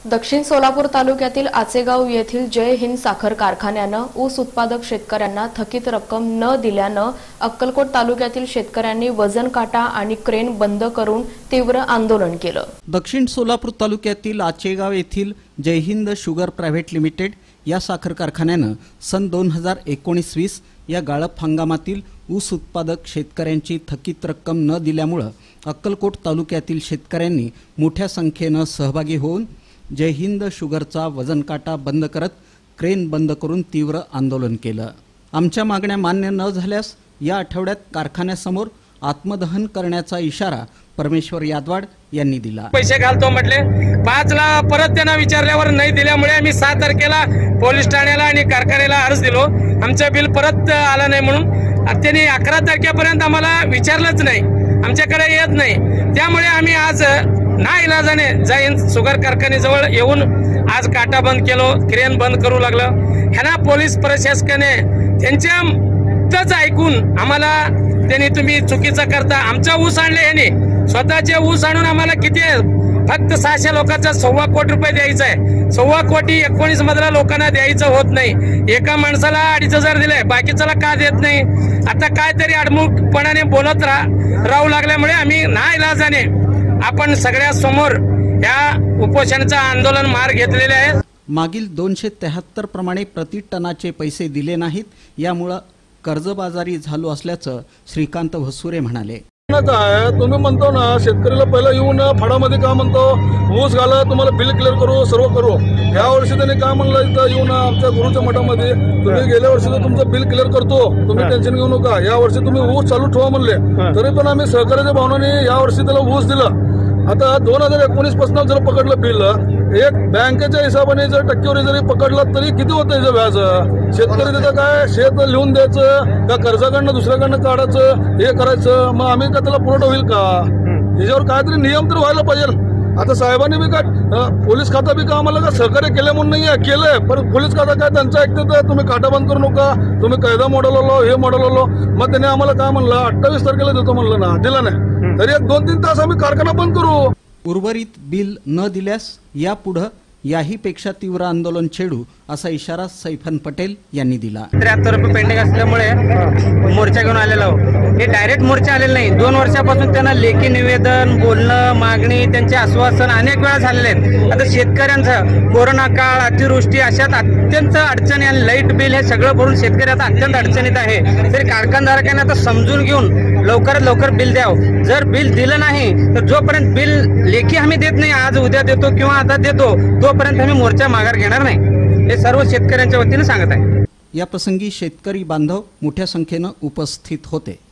दक्षिण सोलापूर तालुक्यातील आचेगाव येथील जय हिंद साखर कारखान्यानं ऊस उत्पादक शेतकऱ्यांना थकीत रक्कम न दिल्यानं अक्कलकोट तालुक्यातील शेतकऱ्यांनी वजन काटा आणि क्रेन बंद करून तीव्र आंदोलन केलं। दक्षिण सोलापूर तालुक्यातील आचेगाव येथील Jai Hind sugar private limited या साखर कारखान्यानं सन 2019-20 या गाळप हंगामातील ऊस उत्पादक शेतकऱ्यांची थकीत रक्कम न दिल्यामुळे अक्कलकोट तालुक्यातील शेतकऱ्यांनी मोठ्या संख्येनं सहभागी होऊन जय हिंद शुगरचा वजन काटा बंद करत क्रेन बंद करून तीव्र आंदोलन केलं। आमच्या मागण्या मान्य न झाल्यास या आठवड्यात कारखान्यासमोर आत्मदहन करण्याचा इशारा परमेश्वर यादवाड यांनी दिला। पैसे घालतो म्हटले 5 ला परत त्यांना विचारल्यावर नाही दिल्यामुळे आम्ही 6 तारखेला पोलीस ठाण्याला आणि कारखान्याला अर्ज दिलो। आमचं बिल परत आलं नाही म्हणून त्यांनी 11 तारखेपर्यंत आम्हाला विचारलंच नाही, आमच्याकडे येत नाही। त्यामुळे आम्ही आज नाईलाजाने जय हिंद शुगर कारखान्याजवळ येऊन आज काटा बंद केलो, क्रेन बंद करू लागलं। ह्यांना पोलीस प्रशासनाने त्यांच्याच ऐकून आम्हाला त्यांनी तुम्ही चुकीचं करता, आमचा ऊस आणले ह्यांनी स्वतःचे ऊस आणून आम्हाला किती फक्त 600 लोकांचा 1.25 कोटी रुपये द्यायचा आहे। 1.25 कोटी 19 मधल्या लोकांना द्यायचं होत नाही। एका माणसाला 2,500 दिले, बाकीच्याला का देत नाही? आता काहीतरी अडमुखपणाने बोलत राहू लागल्यामुळे आम्ही नाईलाजाने आपण सगळ्या समोर या उपोषणाचं आंदोलन मार्ग घेतलेले आहे। मागील 273 प्रमाणे प्रति टनाचे पैसे दिले नाहीत, यामुळे कर्जबाजारी झालो असल्याचं श्रीकांत भसुरे म्हणाले। काय तुम्ही म्हणतो ना शेतकरीला पहिला येऊन फडामध्ये का म्हणतो ऊस घाला तुम्हाला बिल क्लिअर करू सर्व करू। या वर्षी त्यांनी काय म्हणलं इथं येऊन आमच्या गुरुच्या मठामध्ये तुम्ही गेल्या वर्षी तुमचं बिल क्लिअर करतो, तुम्ही टेन्शन घेऊ नका, या वर्षी तुम्ही ऊस चालू ठेवा म्हणले। तरी पण आम्ही सहकार्याच्या भावनाने या वर्षी त्याला ऊस दिलं। आता 2019 पासून जर पकडलं बिल एक बँकेच्या हिशोबाने जर टक्केवारी जरी पकडलं तरी किती होतं याचं व्याज? शेतकरी त्याचं काय शेत लिहून द्यायचं का कर्जाकडनं दुसऱ्याकडनं काढायचं हे करायचं, मग आम्ही का त्याला पुरवठा होईल का? याच्यावर काहीतरी नियम तर व्हायला पाहिजे। आता साहेबांनी बी काय पोलीस खाता बी का आम्हाला का सहकार्य केलं म्हणून नाही केलंय, पण पोलीस खाता काय त्यांचं ऐकते तुम्ही काटा बंद करू नका, तुम्ही कायदा मॉडेल आलो हे मॉडेल आलो। मग त्याने आम्हाला काय म्हणलं 28 तारखेला देतो म्हणलं ना, दिला नाही, तरी 1-2-3 तास आम्ही कारखाना बंद करू। उर्वरित बिल न दिल्यास यापुढे याही पेक्षा तीव्र आंदोलन छेडू असा इशारा सैफन पटेल यांनी दिला। 73 रुपये पेंडिंग असल्यामुळे मोर्चा घेऊन आलेलो। हे डायरेक्ट मोर्चा आलेला नाही, 2 वर्षापासून त्यांना लेखी निवेदन बोलणं मागणी त्यांचे आश्वासन अनेक वेळा झालेले आहेत। आता शेतकऱ्यांचं कोरोना काळ अतिवृष्टी अशात अत्यंत अडचणी आणि लाईट बिल हे सगळं भरून शेतकरी आता अत्यंत अडचणीत आहे। तरी कारखानदारकांना आता समजून घेऊन लवकरात लवकर बिल द्यावं। जर बिल दिलं नाही तर जोपर्यंत बिल लेखी आम्ही देत नाही, आज उद्या देतो किंवा आता देतो, तोपर्यंत आम्ही मोर्चा माघार घेणार नाही, हे सर्व शेतकऱ्यांच्या वतीने सांगत आहे। या प्रसंगी शेतकरी बांधव मोठ्या संख्येने उपस्थित होते।